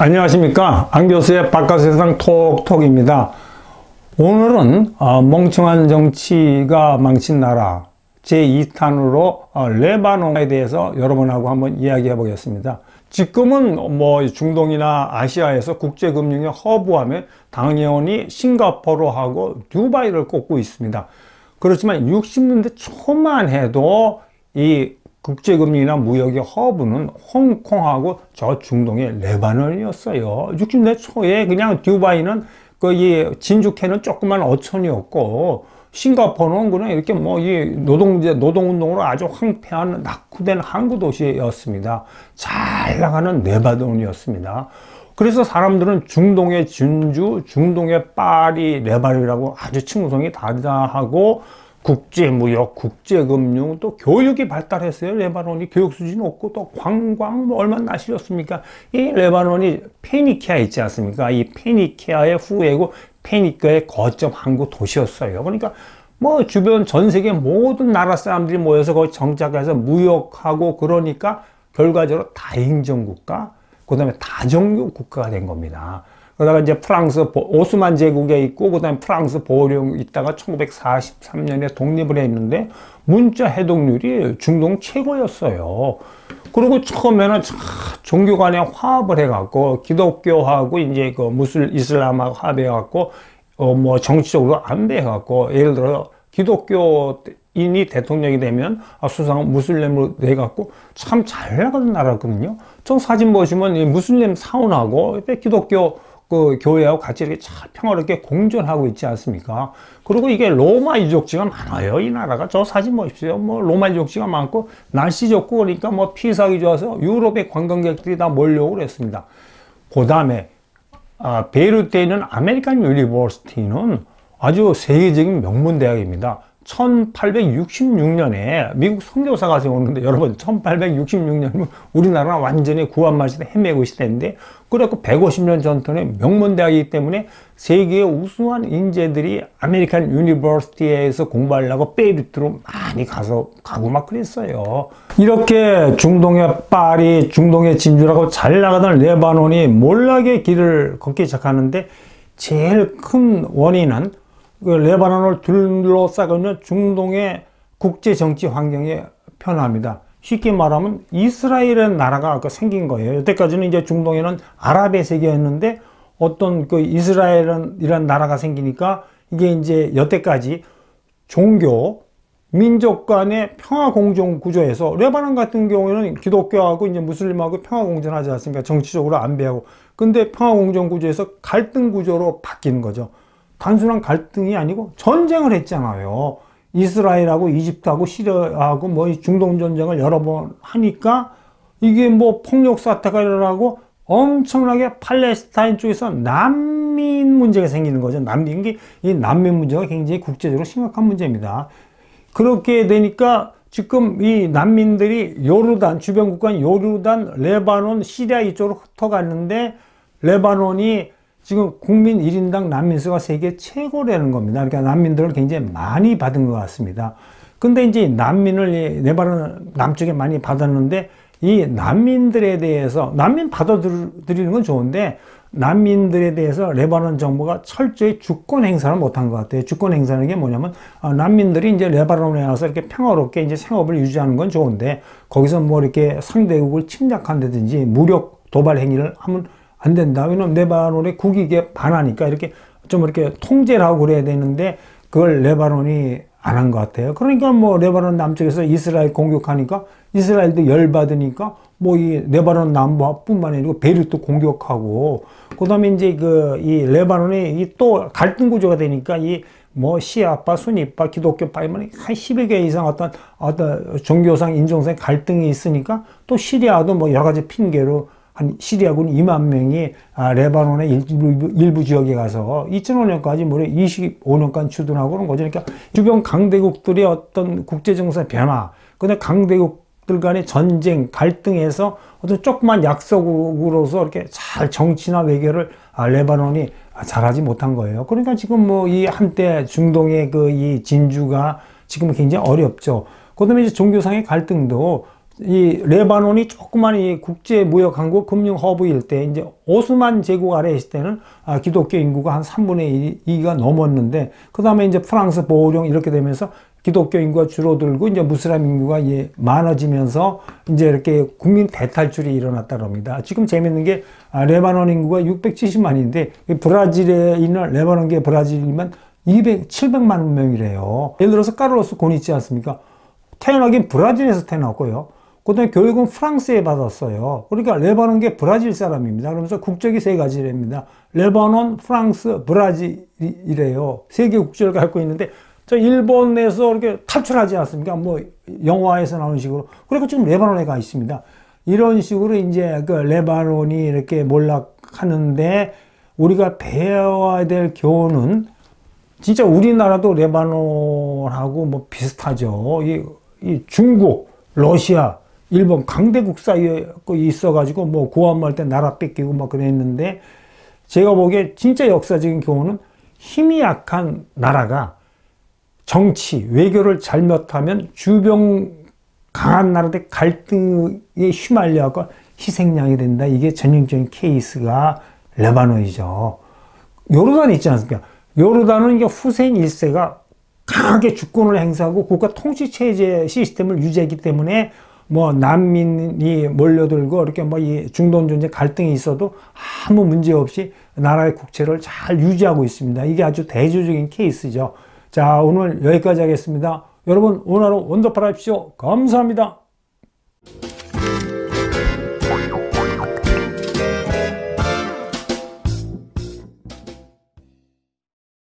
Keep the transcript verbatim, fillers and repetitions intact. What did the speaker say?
안녕하십니까, 안 교수의 바깥세상 톡톡입니다. 오늘은 어, 멍청한 정치가 망친 나라 제이 탄으로 어, 레바논에 대해서 여러분하고 한번 이야기해 보겠습니다. 지금은 뭐 중동이나 아시아에서 국제금융의 허브하면 당연히 싱가포르하고 두바이를 꼽고 있습니다. 그렇지만 육십 년대 초만 해도 이 국제금융이나 무역의 허브는 홍콩하고 저 중동의 레바논이었어요. 육십 년대 초에 그냥 두바이는 그 진주캐는 조그만 어촌이었고, 싱가포르는 그냥 이렇게 뭐 이 노동제 노동운동으로 아주 황폐한 낙후된 항구 도시였습니다. 잘 나가는 레바논이었습니다. 그래서 사람들은 중동의 진주, 중동의 파리, 레바논이라고 아주 칭송이 다르다 하고, 국제무역, 국제금융, 또 교육이 발달했어요. 레바논이 교육 수준이 높고, 또 관광 뭐 얼마나 날씨였습니까? 이 레바논이 페니키아 있지 않습니까? 이 페니키아의 후예고 페니키아의 거점 항구 도시였어요. 그러니까 뭐 주변 전 세계 모든 나라 사람들이 모여서 거기 정착해서 무역하고, 그러니까 결과적으로 다인종 국가, 그 다음에 다종교 국가가 된 겁니다. 그러다가 이제 프랑스 오스만 제국에 있고, 그 다음에 프랑스 보령 있다가 천구백사십삼 년에 독립을 했는데 문자 해독률이 중동 최고였어요. 그리고 처음에는 종교 간에 화합을 해갖고, 기독교하고 이제 그 무슬 이슬람하고 합해갖고, 어 뭐 정치적으로 안배해갖고, 예를 들어 기독교인이 대통령이 되면 수상은 무슬림으로 돼갖고 참 잘 나가는 나라거든요. 저 사진 보시면 이 무슬림 사원하고 기독교 그 교회하고 같이 이렇게 잘 평화롭게 공존하고 있지 않습니까? 그리고 이게 로마 유적지가 많아요. 이 나라가. 저 사진 보십시오. 뭐 로마 유적지가 많고 날씨 좋고, 그러니까 뭐 피서하기 좋아서 유럽의 관광객들이 다 몰려오고 그랬습니다. 그 다음에 아, 베이루트에 있는 아메리칸 유니버시티는 아주 세계적인 명문 대학입니다. 천팔백육십육 년에 미국 선교사가 오는데, 여러분 천팔백육십육 년이면 우리나라가 완전히 구한말 시대 헤매고 시대인데, 그래갖고 백오십 년 전통의 명문대학이기 때문에 세계의 우수한 인재들이 아메리칸 유니버시티에서 공부하려고 베이루트로 많이 가서 가고 막 그랬어요. 이렇게 중동의 파리, 중동의 진주라고 잘 나가던 레바논이 몰락의 길을 걷기 시작하는데, 제일 큰 원인은 그 레바논을 둘러싸고 있는 중동의 국제 정치 환경의 변화입니다. 쉽게 말하면 이스라엘이라는 나라가 생긴 거예요. 여태까지는 이제 중동에는 아랍의 세계였는데, 어떤 그 이스라엘이라는 나라가 생기니까 이게 이제 여태까지 종교, 민족 간의 평화 공존 구조에서, 레바논 같은 경우에는 기독교하고 이제 무슬림하고 평화 공존하지 않습니까? 정치적으로 안배하고. 근데 평화 공존 구조에서 갈등 구조로 바뀌는 거죠. 단순한 갈등이 아니고 전쟁을 했잖아요. 이스라엘하고 이집트하고 시리아하고 뭐 중동 전쟁을 여러 번 하니까 이게 뭐 폭력 사태가 일어나고, 엄청나게 팔레스타인 쪽에서 난민 문제가 생기는 거죠. 난민, 이 난민 문제가 굉장히 국제적으로 심각한 문제입니다. 그렇게 되니까 지금 이 난민들이 요르단, 주변 국가인 요르단, 레바논, 시리아 이쪽으로 흩어갔는데, 레바논이 지금 국민 일 인당 난민수가 세계 최고라는 겁니다. 그러니까 난민들을 굉장히 많이 받은 것 같습니다. 근데 이제 난민을 레바논 남쪽에 많이 받았는데, 이 난민들에 대해서, 난민 받아들이는 건 좋은데, 난민들에 대해서 레바논 정부가 철저히 주권 행사를 못한 것 같아요. 주권 행사는 게 뭐냐면, 아, 난민들이 이제 레바논에 와서 이렇게 평화롭게 이제 생업을 유지하는 건 좋은데, 거기서 뭐 이렇게 상대국을 침략한다든지 무력 도발 행위를 하면 안 된다. 왜냐면 레바논의 국익에 반하니까 이렇게 좀 이렇게 통제를 하고 그래야 되는데, 그걸 레바논이 안 한 것 같아요. 그러니까 뭐 레바논 남쪽에서 이스라엘 공격하니까 이스라엘도 열받으니까 뭐 이 레바논 남부뿐만 아니고 베이루트 공격하고, 그 다음에 이제 그 이 레바논이 이 또 갈등 구조가 되니까 이 뭐 시아파, 수니파, 기독교파 한 십여 개 이상 어떤 어떤 종교상, 인종상 갈등이 있으니까, 또 시리아도 뭐 여러 가지 핑계로 한 시리아군 이만 명이 아, 레바논의 일부, 일부 지역에 가서 이천오 년까지 무려 이십오 년간 주둔하고 그런 거죠. 그러니까 주변 강대국들의 어떤 국제정세 변화, 근데 강대국들 간의 전쟁, 갈등에서 어떤 조그만 약속으로서 이렇게 잘 정치나 외교를 아, 레바논이 잘하지 못한 거예요. 그러니까 지금 뭐 이 한때 중동의 그 이 진주가 지금은 굉장히 어렵죠. 그 다음에 이제 종교상의 갈등도 이 레바논이 조그만 이 국제 무역 항구 금융 허브일 때 이제 오스만 제국 아래 있을 때는 아, 기독교 인구가 한 삼분의 이가 넘었는데 그 다음에 이제 프랑스 보호령 이렇게 되면서 기독교 인구가 줄어들고 이제 무슬림 인구가 예, 많아지면서 이제 이렇게 국민 대탈출이 일어났다 그럽니다. 지금 재밌는 게 아, 레바논 인구가 육백칠십만인데 브라질에 있는 레바논계 브라질이면 이백, 칠백만 명이래요. 예를 들어서 카를로스 곤 있지 않습니까? 태어나긴 브라질에서 태어났고요. 그 다음에 교육은 프랑스에 받았어요. 그러니까 레바논계 브라질 사람입니다. 그러면서 국적이 세 가지랍니다. 레바논, 프랑스, 브라질이래요. 세 개 국적을 갖고 있는데 저 일본에서 이렇게 탈출하지 않습니까? 뭐 영화에서 나오는 식으로. 그리고 지금 레바논에 가 있습니다. 이런 식으로 이제 그 레바논이 이렇게 몰락하는데 우리가 배워야 될 교훈은 진짜 우리나라도 레바논하고 뭐 비슷하죠. 이, 이 중국, 러시아, 일본 강대국 사이에 있어가지고 뭐 구한말 때 나라 뺏기고 막 그랬는데 제가 보기에 진짜 역사적인 교훈은 힘이 약한 나라가 정치, 외교를 잘못하면 주변 강한 나라들 갈등에 휘말려서 희생양이 된다. 이게 전형적인 케이스가 레바논이죠. 요르단 있지 않습니까? 요르단은 이게 후세인 일 세가 강하게 주권을 행사하고 국가 통치체제 시스템을 유지했기 때문에 뭐 난민이 몰려들고 이렇게 뭐 이 중동 전쟁 갈등이 있어도 아무 문제 없이 나라의 국채를 잘 유지하고 있습니다. 이게 아주 대조적인 케이스죠. 자, 오늘 여기까지 하겠습니다. 여러분 오늘 하루 원더풀 하십시오. 감사합니다.